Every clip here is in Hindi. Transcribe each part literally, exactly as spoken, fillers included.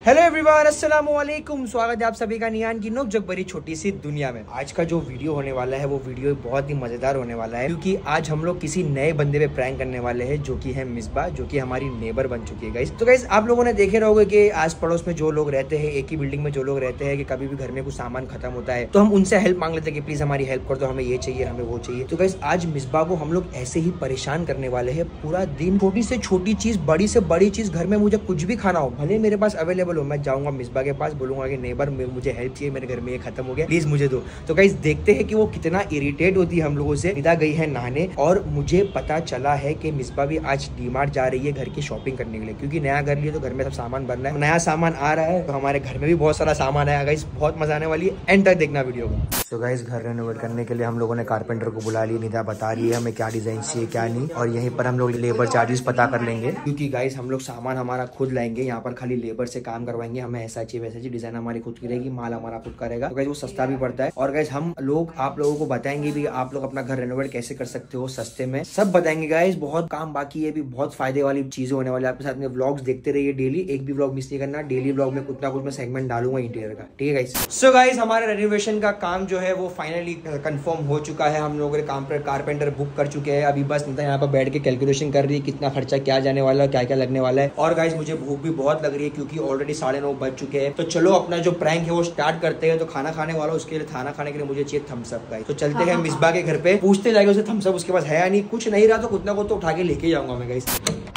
हेलो एवरीवन, अस्सलाम वालेकुम। स्वागत है आप सभी का नियान की नोक जगबरी छोटी सी दुनिया में। आज का जो वीडियो होने वाला है वो वीडियो बहुत ही मजेदार होने वाला है, क्योंकि आज हम लोग किसी नए बंदे पे प्रैंक करने वाले हैं जो कि है मिसबा, जो कि हमारी नेबर बन चुकी है गाइस। तो गाइस आप लोगों ने देखे रहोगे कि आस पड़ोस में जो लोग रहते हैं, एक ही बिल्डिंग में जो लोग रहते हैं, कि कभी भी घर में कुछ सामान खत्म होता है तो हम उनसे हेल्प मांग लेते हैं कि प्लीज हमारी हेल्प कर दो, हमें ये चाहिए, हमें वो चाहिए। तो गाइस आज मिसबा को हम लोग ऐसे ही परेशान करने वाले हैं पूरा दिन। छोटी से छोटी चीज, बड़ी से बड़ी चीज, घर में मुझे कुछ भी खाना हो, भले मेरे पास अवेलेबल हो, मैं जाऊंगा मिसबा के पास, बोलूंगा कि नेबर मुझे हेल्प चाहिए, मेरे घर में ये खत्म हो गया, प्लीज मुझे दो। तो गाइस देखते हैं कि वो कितना इरिटेट होती है हम लोगों से। निदा गई है नहाने और मुझे पता चला है कि मिसबा भी आज डीमार्ट जा रही है घर की शॉपिंग करने के लिए, क्योंकि नया घर लिया तो घर में सब सामान भरना है। नया सामान आ रहा है तो हमारे घर में भी बहुत सारा सामान आया गाइस, बहुत मजा आने वाली है। एंड तक देखना वीडियो को। तो गाइस घर रेनोवेट करने के लिए हम लोगों ने कारपेंटर को बुला लिया। निदा बता रही है हमें क्या डिजाइन चाहिए क्या नहीं, और यहीं पर हम लोग लेबर चार्जेस पता कर लेंगे, क्योंकि गाइस हम लोग सामान हमारा खुद लाएंगे, यहाँ पर खाली लेबर से काम करवाएंगे। हमें ऐसा चाहिए वैसा चाहिए, डिजाइन हमारी खुद की रहेगी, माल हमारा खुद का रहेगा। तो गाइस वो सस्ता भी पड़ता है। और गाइस हम लोग आप लोगों को बताएंगे भी आप लोग अपना घर रेनोवेट कैसे कर सकते हो सस्ते में, सब बताएंगे गाइस। बहुत काम बाकी है, भी बहुत फायदे वाली चीजें होने वाली है। आपके साथ में व्लॉग्स देखते रहिए, डेली एक भी व्लॉग मिस नहीं करना। डेली व्लॉग में कुछ ना कुछ मैं सेगमेंट डालूंगा इंटीरियर का, ठीक है गाइस। सो गाइस हमारा रेनोवेशन का काम जो है वो फाइनली कंफर्म हो चुका है। हम लोगों ने काम पर कारपेंटर बुक कर चुके हैं। अभी बस निदा यहाँ पर बैठ के कैलकुलेशन कर रही है कितना खर्चा क्या जाने वाला है, क्या क्या लगने वाला है। और गाइस मुझे भूख भी बहुत लग रही है, क्योंकि ऑलरेडी साढ़े नौ बज चुके हैं। तो चलो अपना जो प्रैंक है वो स्टार्ट करते हैं। तो खाना खाने वाला, उसके लिए खाना खाने के लिए मुझे चाहिए थम्स अप गाइस। तो चलते हैं मिसबा के घर पे, पूछते जाएंगे उसे थम्स अप उसके पास है या नहीं। कुछ नहीं रहा तो कुछ ना कुछ तो उठा के लेके जाऊंगा मैं गाइस।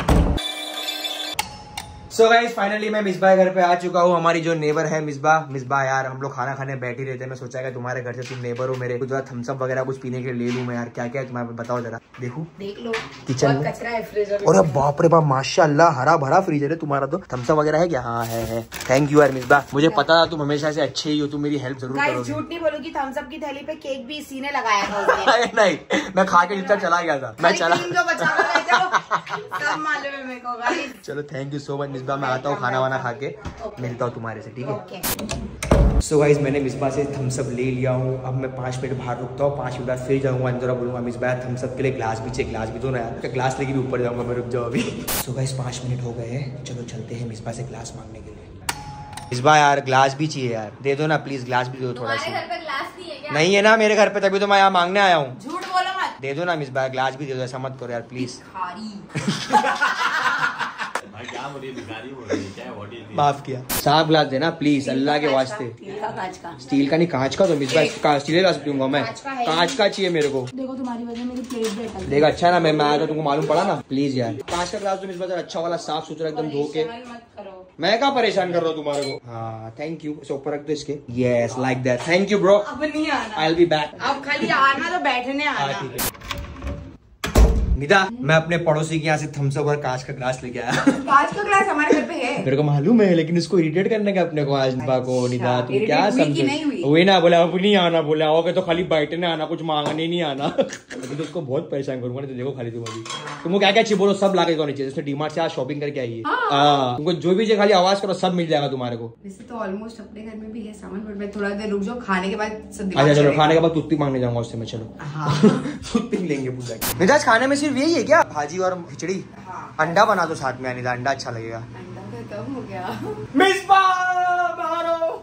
सो गाइस फाइनली मैं मिसबा के घर पे आ चुका हूँ। हमारी जो नेबर है मिसबा। मिसबा यार हम लोग खाना खाने बैठ ही रहते हैं, मैं सोचा कि तुम्हारे घर से तुम नेबर हो मेरे, कुछ थम्स अप वगैरह कुछ पीने के लिए ले लूं मैं यार। क्या क्या है तुम्हारे बताओ जरा। देखो देख लो किचन में कचरा है, फ्रीजर। अरे बाप रे बाप, माशाल्लाह हरा भरा फ्रीजर है तुम्हारा। तो थम्स अप वगैरह है क्या? हाँ है है। थैंक यू यार मिसबा, मुझे पता था तुम हमेशा से अच्छे ही हो, तुम मेरी हेल्प जरूर करोगे। झूठ नहीं बोलूंगी, थम्स अप की थैली पे केक भी इसी ने लगाया था। नहीं मैं खा के जितना चला गया था, मैं चला। चलो thank you so much Misba, मैं आता हूँ खाना वाना खा के मिलता हूँ तुम्हारे से, ठीक है। सो गाइस मैंने मिसबा से थम्स अप ले लिया हूँ। अब मैं पाँच मिनट बाहर रुकता हूँ, पाँच मिनट बाद फिर जाऊँगा अंदर और बोलूँगा मिसबा थम्स अप के लिए ग्लास भी चाहिए, ग्लास भी दो ना यार। ग्लास लेके भी ऊपर जाऊँगा मैं, रुक जाओ अभी। सो गाइस पाँच मिनट हो गए हैं, चलो चलते हैं मिसबा से ग्लास मांगने के लिए। मिसबा यार ग्लास भी चाहिए यार, दे दो ना प्लीज, ग्लास भी दो थोड़ा सा। ग्लास नहीं है क्या? नहीं है ना मेरे घर पे, तभी तो मैं यहाँ मांगने आया हूँ। झूठ बोलो मत, दे दो ना मिसबा, ग्लास भी दे दो, ऐसा मत करो यार प्लीज। माफ किया, साफ ग्लास देना प्लीज अल्लाह के वास्ते। स्टील का नहीं कांच का, तो मिसबा स्टील ग्लास पीऊंगा मैं, कांच का चाहिए मेरे को। देखो तुम्हारी वजह मेरी प्लेट भी अटक देखा, अच्छा ना मैं मैं आया तो तुमको मालूम पड़ा ना। प्लीज यार कांच का ग्लास तो मिसबा अच्छा वाला साफ सुथरा एकदम धो के। मैं क्या परेशान कर रहा हूँ तुम्हारे को। हाँ थैंक यू, इसे ऊपर रख दो इसके। Yes like that, thank you bro. अब नहीं आना, आई विल बी बैक। अब खाली आना तो बैठने आना। ठीक है निदा, मैं अपने पड़ोसी के यहाँ से थम्स अप और कांच का ग्लास लेके आया। कांच का ग्लास हमारे घर पे है, मेरे को मालूम है, लेकिन इसको इरिटेट करने का अपने को आज निदा को। निदा तुम क्या समझो, वही ना बोला अब नहीं आना, बोला आओगे तो खाली बैठने आना, कुछ मांगने नहीं आना। अभी तो उसको बहुत परेशान करूंगा। तो देखो खाली तुम अभी तुमको क्या क्या चाहिए बोलो, सब लाके तो नहीं चाहिए। उसने डीमार्ट से आज शॉपिंग करके आई है, तुमको जो भी चाहिए खाली आवाज करो, सब मिल जाएगा तुम्हारे को। वैसे तो ऑलमोस्ट अपने घर में भी है सामान, बट मैं थोड़ा देर रुक जाओ, खाने के बाद सब। अच्छा चलो खाने के बाद टूथपिक मांगने जाऊंगा उससे मैं। चलो टूथपिक लेंगे पूजा। निदा खाने में सिर्फ यही है क्या? भाजी और खिचड़ी? हाँ। अंडा बना दो साथ में अनिदा, अंडा अच्छा लगेगा। अंडा खत्म हो गया। मिसबा बाहर आओ।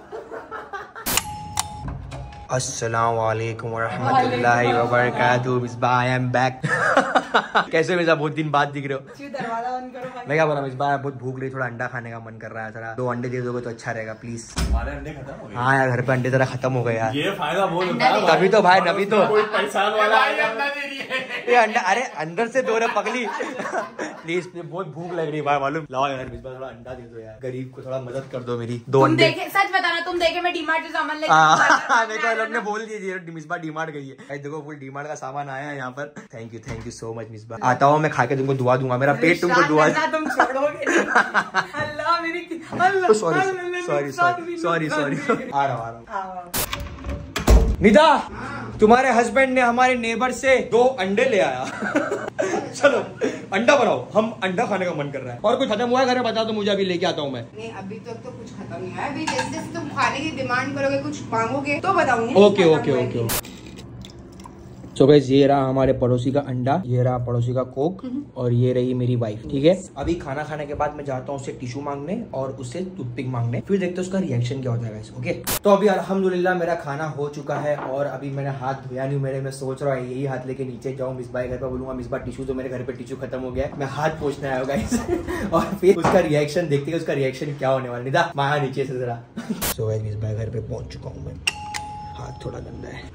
अस्सलाम वालेकुम वरहमतुल्लाहि वबरकातुहू। Misba I am back. कैसे मिसबा, बहुत दिन बाद दिख रहे हो। दरवाजा बंद करो। मैं क्या बोला मिसबा, बहुत भूख रही, थोड़ा अंडा खाने का मन कर रहा है, थोड़ा दो अंडे दे दोगे तो अच्छा रहेगा प्लीज। हमारे अंडे खत्म हो गए। हाँ यार घर पे अंडे जरा खत्म हो गए यार। ये फायदा बोल तभी तो भाई, नबी तो कोई परेशान वाला ये अंडा। अरे अंदर से दो पगली प्लीज, बहुत भूख लग रही है भाई मालूम। लाओ यार मिसबा थोड़ा अंडा दे दो यार, गरीब को थोड़ा मदद कर दो मेरी। दो अंडे। सच बताना, तुम देखे मैं डीमार्ट से सामान लेके लोग ने बोल दिया मिसबा डीमार्ट गई है। देखो फुल डीमार्ट का सामान आया है यहाँ पर। Thank you thank you so much Misba. आता हूँ मैं, खा के तुमको दुआ दूंगा, मेरा पेट तुमको दुआ। तुम छोड़ोगे अल्लाह मेरी। Sorry sorry sorry sorry sorry आ रहा हूँ आ रहा हूँ। निदा तुम्हारे हस्बैंड ने हमारे नेबर से दो अंडे ले आया। चलो अंडा बनाओ, हम अंडा खाने का मन कर रहा है। और कुछ खत्म हुआ है घर में बता दो मुझे, अभी लेके आता हूँ मैं। नहीं अभी तक तो कुछ खत्म नहीं है, अभी जैसे जैसे तुम खाने की डिमांड करोगे, कुछ मांगोगे तो बताऊंगी। Okay okay okay so guys ये रहा हमारे पड़ोसी का अंडा, ये रहा पड़ोसी का कोक और ये रही मेरी वाइफ। ठीक है, अभी खाना खाने के बाद मैं जाता हूँ उससे टिश्यू मांगने और उससे टूथपिक मांगने, फिर देखते हैं उसका रिएक्शन क्या होता है गाइस। ओके, तो अभी अल्हम्दुलिल्लाह मेरा खाना हो चुका है और अभी मैंने हाथ धोया नहीं मेरे, मैं सोच रहा हूँ यही हाथ लेके नीचे जाऊँ, मिसबा घर पे बोलूंगा मिसबा टिश्यू, तो मेरे घर पे टिश्यू खत्म हो गया, मैं हाथ पोंछने आया गाइस और फिर उसका रिएक्शन देखते हैं उसका रिएक्शन क्या होने वाला। निदा माया नीचे से जरा। सो गाइस मिसबा घर पे पहुंच चुका हूँ मैं, हाथ थोड़ा गंदा है।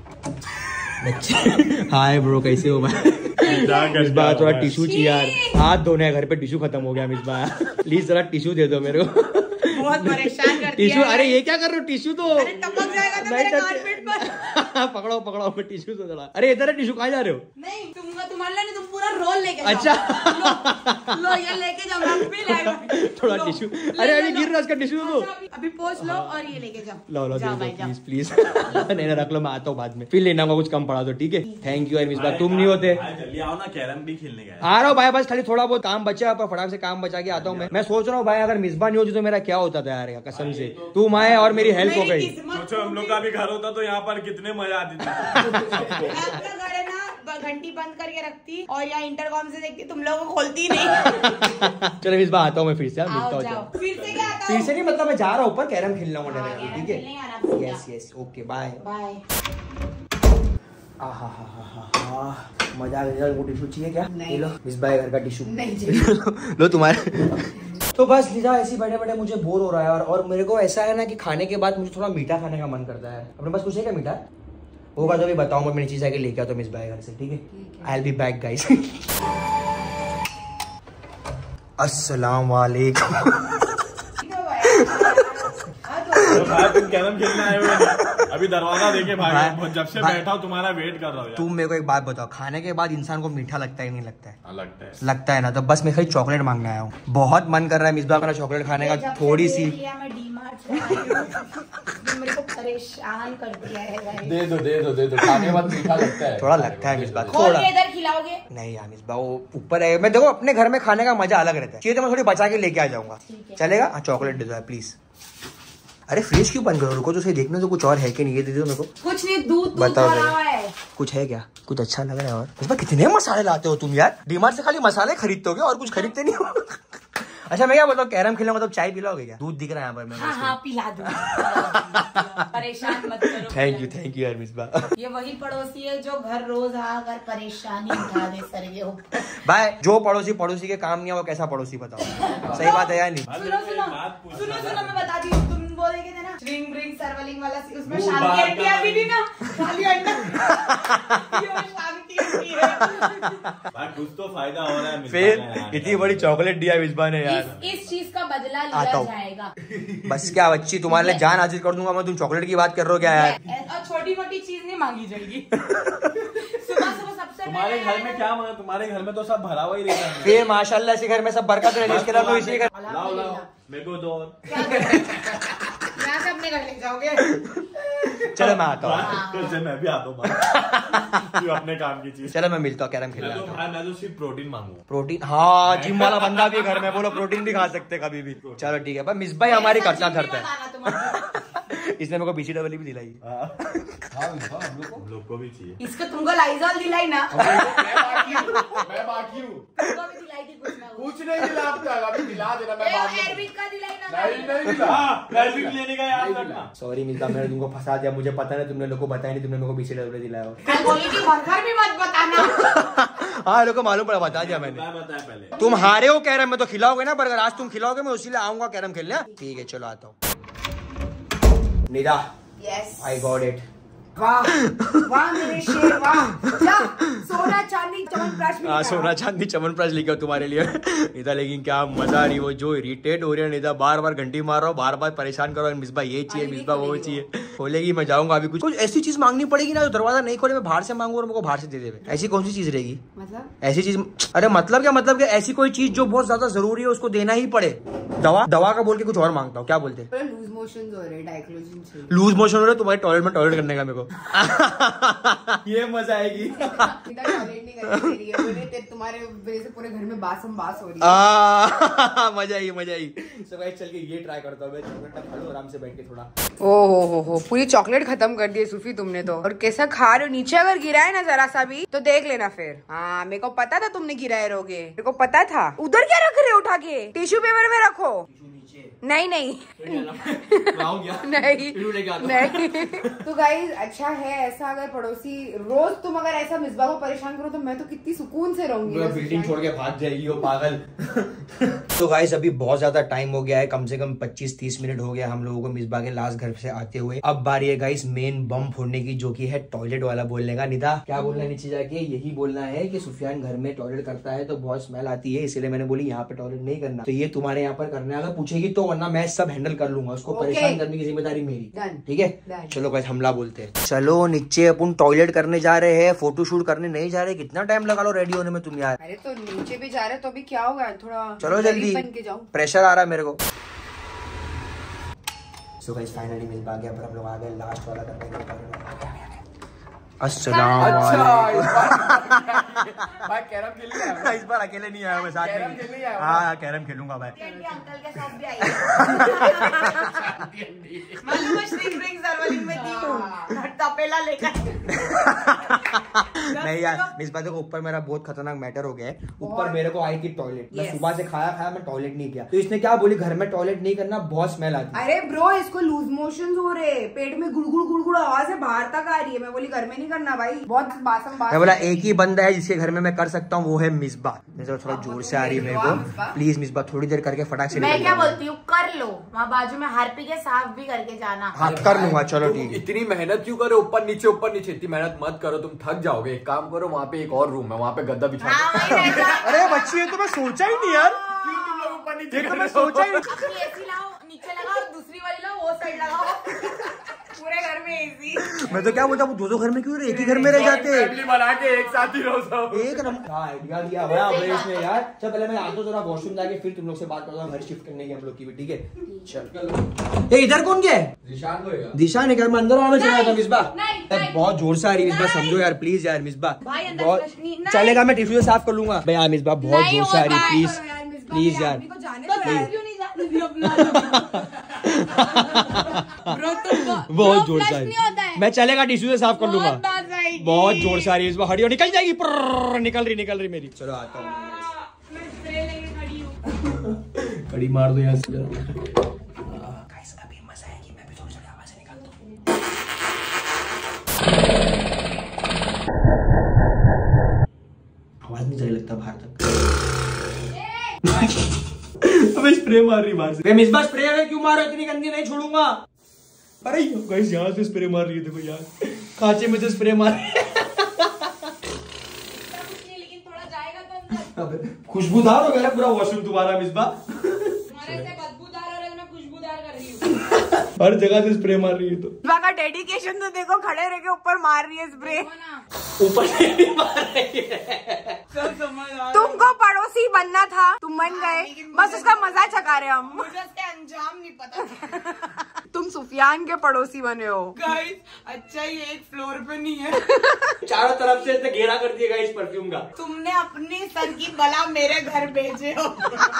हाय ब्रो, कैसे हो भाई? मिसबा थोड़ा टिश्यू चाहिए यार, हाथ धोने घर पे टिश्यू खत्म हो गया। मिसबा प्लीज जरा टिश्यू दे दो मेरे को, बहुत परेशान करती टिश्यू। है। अरे ये क्या कर रहे हो, टिश्यू तो टपक जाएगा तो मेरे कारपेट पर। पकड़ो पकड़ो टिश्यू तो जरा। अरे इधर इधर टिश्यू कहाँ जा रहे हो? नहीं तुम तुम्हारे लिए नहीं, तुम पूरा रोल लेके जाओ। अच्छा लो, लो ये लेके जाओ, मैं भी लाएगा थोड़ा टिश्यू। अरे अभी गिर रहा इसका टिश्यू तो। अभी पोंछ लो और ये लेके जाओ। लो लो जाओ दे दो भाई, जाओ। Please please. नहीं ना रख लो, मैं आता हूँ बाद में, फिर लेना होगा कुछ कम पड़ा तो। ठीक है, थैंक यू मिसबा, तुम नहीं होते। जल्दी आओ ना, कैरम भी खेलने गए। आ रहा हूँ भाई, बस खाली थोड़ा बहुत काम बचा है, फटाफट से काम बचा के आता हूँ मैं। मैं सोच रहा हूँ भाई अगर मिसबा नहीं होती तो मेरा क्या होता था यार, कसम से तुम आए और मेरी हेल्प हो गई। सोचो हम लोग का भी घर होता तो यहाँ पर कितने मजा आती थी। घंटी बंद करके रखती और यहाँ इंटरकॉम से देखती, तुम लोगों को खोलती नहीं। चलो मिसबा आता हूँ मैं फिर से, आओ, मिलता हूँ। जाओ। फिर से क्या आता फिर हूँ? से नहीं, मतलब मैं जा रहा हूँ ऊपर, कैरम खेलना हूँ हाँ, ठीक कैरम है। खेलने आराम से यस जा। Yes okay bye bye. आहा हा हा हा हा, मजा आ गया। वो टिश्यू चाहिए क्या? नहीं। ये लो मिसबा घर का टिश्यू। नहीं चाहिए। लो तुम्हारे। तो बस लीजा ऐसी बैठे बैठे मुझे बोर हो रहा है और, और मेरे को ऐसा है ना कि खाने के बाद मुझे थोड़ा मीठा खाने का मन करता है। अपने पास कुछ है क्या मीठा? होगा तो भी बताऊंगा, मैं नीचे जाके लेके आता हूँ मिसबा घर से। ठीक है, I will be back guys. अस्सलाम वालेकुम। भाई तुम कैरम खेलने आए हुए, अभी दरवाजा देखे भाई, भाई, जब से भाई, बैठा हूँ तुम्हारा वेट कर रहा हूँ। तुम मेरे को एक बात बताओ, खाने के बाद इंसान को मीठा लगता है नहीं लगता है? हाँ, लगता है लगता है ना, तो बस मैं खाली चॉकलेट मांगने आया हूँ। बहुत मन कर रहा है मिसबा का चॉकलेट खाने का, थोड़ी सी। मैं डीमार्ट से आई हूँ, मेरे को परेशान कर दिया है भाई। दे दो दे दो दे दो, खाने के बाद मीठा लगता है। थोड़ा लगता है मिसबा, खोल थोड़ा। के इधर खिलाओगे? नहीं यार मिसबा वो ऊपर है, मैं देखो अपने घर में खाने का मजा अलग रहता है, चाहिए तो मैं थोड़ी बचा के लेके आ जाऊंगा। चलेगा? हाँ चॉकलेट दे दो प्लीज। अरे फ्रिज क्यों बंद करो, रुको तो सही, देखने तो कुछ और है कि नहीं, ये दे दो मेरे को। कुछ नहीं, दूध दूध बताओ भरा हुआ है। कुछ है क्या? कुछ अच्छा लग रहा है? और इसमें कितने मसाले लाते हो तुम यार, डीमार्ट से खाली मसाले खरीदते हो क्या और कुछ खरीदते नहीं हो? अच्छा मैं क्या बताऊँ, कैरम खेलने मतलब चाय पिलाओगे क्या? दूध दिख रहा है यहाँ पर मैं। हाँ हाँ पिला दूँ, परेशान मत करो। थैंक यू थैंक यू यार मिसबा। ये वही पड़ोसी है जो घर रोज आकर परेशानी उठा दे सर के ऊपर। भाई जो पड़ोसी पड़ोसी के काम नहीं है वो कैसा पड़ोसी बताओ? सही बात है यार नहीं? सुनो सुनो सुनो सुनो मैं बताती हूँ, तुम बोलेगे थे ना स्ट्रिंग रिंग सर्वलिंग वाला, उसमें शांति आंटी अभी भी ना खाली अंडा, ये शांति आंटी है। भाई कुछ तो फायदा हो रहा है। फिर इतनी बड़ी चॉकलेट दिया मिसबा ने यार। इस, इस चीज का बदला लिया जाएगा। बस क्या बच्ची, तुम्हारे लिए जान हाजिर कर दूंगा मैं, तुम चॉकलेट की बात कर रहे हो क्या यार? और छोटी मोटी चीज नहीं मांगी जाएगी। सुबह सुबह सबसे तुम्हारे घर में क्या मांगा? तुम्हारे घर में तो सब भरा हुआ ही रहता है। फिर माशाल्लाह से घर में सब बरकत रहे, इसके लिए तो इसी घर। लाओ लाओ मेरे को दो और। यहाँ से अपने घर ले जाओगे? चलो मैं आता हूँ। तो से मैं भी आता हूँ अपने काम की चीज। चलो मैं मिलता हूँ, कैरम खेलने मैं तो आता हूँ। भाई मैं तो सिर्फ प्रोटीन मांगूंगा। प्रोटीन? हाँ जिम वाला बंदा भी घर में, बोलो प्रोटीन भी खा सकते कभी भी। चलो ठीक है, मिसबा हमारी खर्चा करता है। इसने मेरे को बीसी डबल भी दिलाई। हम लोग को भी चाहिए। इसको तुमको लाइजॉल दिलाई ना? मैं बाकी हूँ। तुमको भी दिलाई थी कुछ ना कुछ नहीं दिला, अभी दिला देना। मैं एयरविक का दिलाई ना? नहीं नहीं दिला, एयरविक लेने का याद रखना। सॉरी मिसबा, मैंने तुमको फंसा दिया, मुझे पता नहीं, तुमने लोग को बताया नहीं, तुमने मेरे को बीसी डबल दिलाया हो। मैं बोली थी घर घर भी मत बताना। हाँ लोग को मालूम पड़ा, बता दिया मैंने। मैं बताया पहले। तुम हारे हो कैरम में तो खिलाओगे ना बर्गर, आज तुम खिलाओगे, मैं उसी लिए आऊंगा कैरम खेलने। ठीक है चलो आता हूँ। Nida yes I got it. वाह वाह मेरे शेर वाह। जा सोना चांदी चमनप्राश भी हाँ निकालो। सोना चांदी चमनप्राश लेके आओ तुम्हारे लिए। निदा लेकिन क्या मजा आ रही, वो जो इरिटेट हो रही है निदा, बार बार घंटी मार रहा हूँ, बार बार परेशान करो, मिसबा ये चाहिए मिसबा वो चाहिए। खोलेगी, मैं जाऊंगा अभी, कुछ कुछ ऐसी चीज मांगनी पड़ेगी ना जो दरवाजा नहीं खोले, मैं बाहर से मांगू और मेरे को बाहर से दे दे। ऐसी कौन सी चीज रहेगी? मतलब ऐसी चीज, अरे मतलब क्या मतलब क्या, ऐसी कोई चीज जो बहुत ज्यादा जरूरी है उसको देना ही पड़े। दवा दवा का बोल के कुछ और मांगता हूँ, क्या बोलते? लूज मोशन हो रहे, डाइक्लोजिन चाहिए। लूज मोशन हो रहा है तुम्हारे टॉयलेट में, टॉयलेट करने का मेरे को। ये मजा आएगी। टॉयलेट नहीं करनी चाहिए, बोले ते तुम्हारे वजह से पूरे घर में बासम बास हो रही है। आ, मजा आई मजा आई। सब चल के ये ट्राई करता हूँ मैं, चॉकलेट खा लो आराम से बैठ के थोड़ा। ओ हो हो हो पूरी चॉकलेट खत्म कर दी सूफी तुमने तो। और कैसा खा रहे हो, नीचे अगर गिरा है ना जरा सा भी तो देख लेना फिर। हाँ मेरे को पता था तुमने गिराए रहोगे, मेरे को पता था। उधर क्या रख रहे हो उठा के, टिश्यू पेपर में रखो। नहीं नहीं नहीं नहीं। तो गाइस अच्छा है ऐसा, अगर पड़ोसी रोज तुम अगर ऐसा मिसबा को परेशान करो तो मैं तो कितनी सुकून से रहूंगी। बिल्डिंग छोड़ के भाग जाएगी वो पागल। तो गाइस अभी बहुत ज्यादा टाइम हो गया है, कम से कम पच्चीस तीस मिनट हो गया हम लोगों को मिसबा के लास्ट घर से आते हुए। अब बारी है गाइस मेन बम फोड़ने की, जो की है टॉयलेट वाला बोलने का। निदा क्या बोलना है नीचे जाके? यही बोलना है कि सुफियान घर में टॉयलेट करता है तो बहुत स्मेल आती है, इसलिए मैंने बोली यहाँ पे टॉयलेट नहीं करना, तो ये तुम्हारे यहाँ पर करना है। अगर पूछेगी तो, वरना मैं सब हैंडल कर लूंगा, उसको okay. परेशान करने की जिम्मेदारी मेरी। ठीक है Done. चलो गाइस हमला बोलते हैं। चलो नीचे अपन टॉयलेट करने जा रहे हैं, फोटो शूट करने नहीं जा रहे। कितना टाइम लगा लो रेडी होने में तुम यार? अरे तो नीचे भी जा रहे तो अभी क्या होगा, थोड़ा चलो जल्दी, बन के जाओ। प्रेशर आ रहा है मेरे को। सो गाइस फाइनली मिल पा गया, पर हम लोग आ गए लास्ट वाला करने के लिए। अस्सलाम भाई कैरम खेल लिया इस बार अकेले नहीं आया मैं, साथ में। हाँ कैरम खेलूंगा भाई। अंकल के साथ भी आई मालूम है स्ट्रिंग ड्रिंक सर्वलिंग में थी, तपेला लेकर। नहीं यार मिसबा देखो, ऊपर मेरा बहुत खतरनाक मैटर हो गया है। ऊपर मेरे को आई थी टॉयलेट, मैं सुबह से खाया खाया मैं टॉयलेट नहीं किया, तो इसने क्या बोली घर में टॉयलेट नहीं करना, बहुत स्मेल आती है। अरे ब्रो इसको लूज मोशन हो रहे, पेट में गुड़गुड़ गुड़गुड़ आवाज है, बाहर तक आ रही है। मैं बोली घर में नहीं करना भाई, बहुत बासम बात। मैं बोला एक ही बंदा है जिसके घर में मैं कर सकता हूँ, वो है मिसबा। जैसे थोड़ा जोर से आ रही है मेरे को, प्लीज मिसबा थोड़ी देर करके फटाक से। मैं क्या बोलती हूँ, कर लो वहाँ बाजू में हार्पिक के साफ भी करके जाना। हाँ कर लूंगा, चलो ठीक है। इतनी मेहनत क्यों करो, ऊपर नीचे ऊपर नीचे, इतनी मेहनत मत करो, तुम थक जाओगे। एक काम करो, वहाँ पे एक और रूम है, वहाँ पे गद्दा बिछा दो। अरे बच्ची है तो मैं सोचा ही नहीं यार, क्यों तुम लोग ऊपर नीचे तो मैं सोचा ही नहीं। अपनी एसी लाओ, नीचे लगाओ, दूसरी वाली लाओ, वो साइड लगाओ, पूरे घर में एसी। मैं तो क्या बोलता हूँ, दो दो घर में क्यों, एक ही घर में रह जाते हैं। फैमिली बना के एक साथ ही रहो सब। एक नंबर आइडिया दिया हुआ है इसने यार। चल पहले मैं आता हूँ जरा वॉशरूम जाके, फिर तुम लोग से बात करता हूँ घर शिफ्ट करने की हम लोग की भी। ठीक है चल। ये इधर कौन गया है? दिशान होएगा। दिशा ने घर में अंदर आना चला था मिसबा। बहुत जोर से आ रही है मिसबा, समझो यार प्लीज यार मिसबा। बहुत चलेगा, मैं टिश्यू से साफ कर लूंगा। भाई यार मिसबा बहुत जोर से आ रही है, प्लीज प्लीज यार। बहुत जोर से आ रही है, मैं चलेगा टिश्यू से साफ कर लूंगा। बहुत जोर से आ रही है मिसबा, हटियो निकल जाएगी। निकल रही निकल रही मेरी। चलो आता हूँ, कड़ी मार दो यहाँ से। गाइस अभी मजा आएगी, मैं भी थोड़ी थोड़ी आवाजें निकालता हूँ। आवाज नहीं जाने लगता बाहर तक। अबे स्प्रे मार रही बाहर से। मिसबा स्प्रे है क्यों मार रहे हो, इतनी गंदी नहीं छोड़ूंगा। अरे गाइस यहाँ से स्प्रे मार रही है, देखो यार खांचे में से स्प्रे मार रही है। लेकिन थोड़ा जाएगा तो अंदर। खुशबूदार हो गया पूरा वॉशरूम तुम्हारा मिसबा। तुम्हारे से बदबूदार हो रहा है, मैं खुशबूदार कर रही हूँ। हर जगह से स्प्रे मार रही है। तो मिसबा का डेडिकेशन तो देखो, खड़े रह के ऊपर मार रही है स्प्रे। ऊपर से मार रही है। तुमको पड़ोसी बनना था, तुम बन गए, बस उसका मजा चका रहे हम। मुझे इसका अंजाम नहीं पता। तुम सुफियान के पड़ोसी बने हो। गाइस अच्छा ये एक फ्लोर पे नहीं है। चारों तरफ से घेरा कर दिया गाइस परफ्यूम का। तुमने अपनी सर की बला मेरे घर भेजे हो।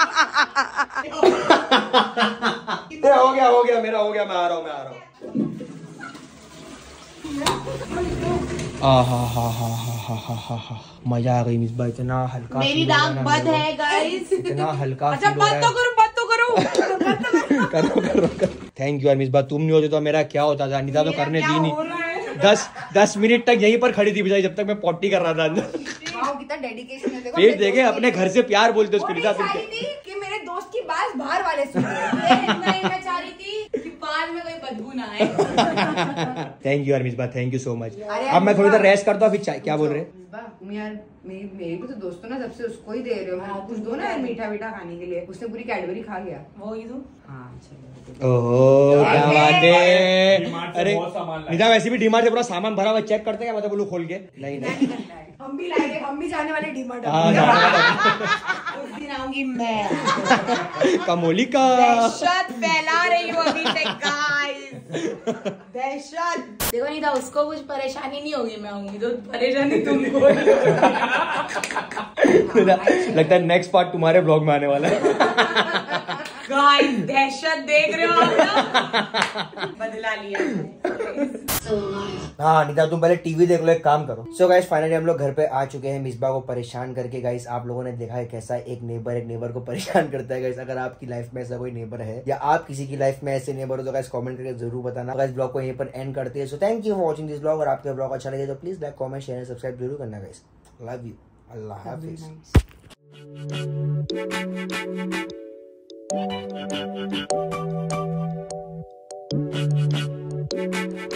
हो गया हो गया मेरा हो गया, मैं आ रहा हूँ मैं आ रहा हूँ। आ हा हा हा हा हा हा हा मजा आ गई मिसबा, इतना हल्का मेरी नाक बंद है गाइस, इतना हल्का। अच्छा बात तो करो बात तो करो। करो करो करो। थैंक यू यार मिसबा, तुम नहीं होते तो मेरा क्या होता था। निदा तो करने दी नहीं, दस दस मिनट तक यहीं पर खड़ी थी बेचारी, जब तक मैं पॉटी कर रहा था। कितना डेडिकेशन है देखो। फिर देखे अपने घर से प्यार बोलते उसको। निदा तुम कि मेरे दोस्त की बात बाहर वाले सुन नहीं, मैं चाह रही थी कि बाद में कोई बदबू ना आए। थैंक यू यार Misba, thank you so much. अब मैं थोड़ी देर रेस्ट करता हूँ, फिर चाय। क्या बोल रहे? तुम यार मेरी मेरी भी तो दोस्तों ना, सबसे उसको ही दे रहे हो, कुछ दो ना यार मीठा मीठा खाने के लिए। उसने पूरी कैडबरी खा गया। वो ही दो। हाँ चलो। ओहो क्या बात है। डीमार्ट से अरे बहुत सामान लाए। निदा वैसे भी डीमार्ट से पूरा सामान भरा हुआ, चेक करते हैं मतलब बोलूं खोल के। नहीं नहीं हम भी लाएंगे, हम भी जाने वाले डीमार्ट। हाँ उस दिन आऊंगी मैं। कमोली का दहशत फैला रही हूँ अभी से गाइस, दहशत। देखो नहीं था उसको कुछ परेशानी नहीं होगी, मैं आऊंगी तो परेशानी तुमको। लगता है नेक्स्ट पार्ट तुम्हारे ब्लॉग में आने वाला है। गाइस दहशत देख रहे हो आप ना? बदला लिया। हाँ निता तुम पहले टीवी देख लो, एक काम करो। सो गाइस फाइनली हम लोग घर पे आ चुके हैं मिसबा को परेशान करके। गाइस आप लोगों ने देखा है कैसा एक नेबर एक नेबर को परेशान करता है। गाइस अगर आपकी लाइफ में ऐसा कोई नेबर है या आप किसी की लाइफ में ऐसे नेबर हो तो गाइस कमेंट करके जरूर बताना। गाइस ब्लॉग को यहीं पर एंड करते हैं। So thank you for watching this blog. और आपका ब्लॉग अच्छा लगे तो please like comment share and subscribe जरूर करना guys. Love you, Allah Hafiz.